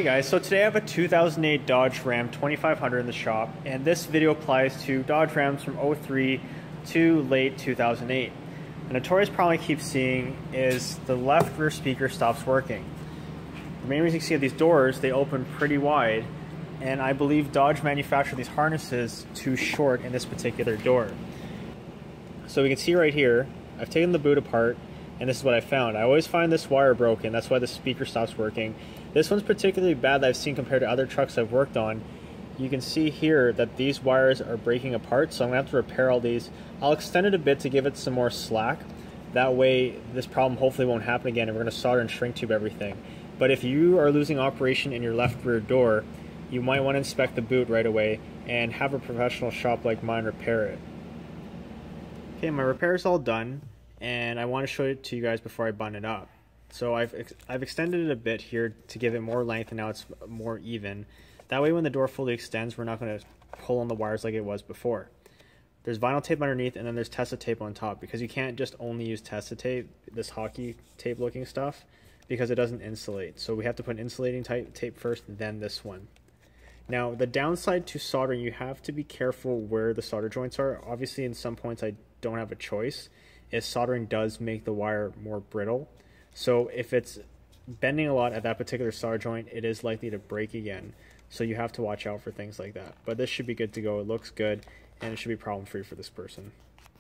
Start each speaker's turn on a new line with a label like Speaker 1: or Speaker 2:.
Speaker 1: Hey guys, so today I have a 2008 Dodge Ram 2500 in the shop, and this video applies to Dodge Rams from 03 to late 2008. The notorious problem I keep seeing is the left rear speaker stops working. The main reason you see these doors, they open pretty wide, and I believe Dodge manufactured these harnesses too short in this particular door. So we can see right here, I've taken the boot apart, and this is what I found. I always find this wire broken, that's why the speaker stops working. This one's particularly bad that I've seen compared to other trucks I've worked on. You can see here that these wires are breaking apart, so I'm gonna have to repair all these. I'll extend it a bit to give it some more slack. That way this problem hopefully won't happen again, and we're gonna solder and shrink tube everything. But if you are losing operation in your left rear door, you might want to inspect the boot right away and have a professional shop like mine repair it. Okay, my repair is all done, and I want to show it to you guys before I button it up. So I've extended it a bit here to give it more length, and now it's more even. That way when the door fully extends, we're not going to pull on the wires like it was before. There's vinyl tape underneath, and then there's Tessa tape on top, because you can't just only use Tessa tape, this hockey tape looking stuff, because it doesn't insulate. So we have to put insulating tape first, then this one. Now the downside to soldering, you have to be careful where the solder joints are. Obviously in some points I don't have a choice, is soldering does make the wire more brittle. So if it's bending a lot at that particular solder joint, it is likely to break again. So you have to watch out for things like that. But this should be good to go. It looks good, and it should be problem free for this person.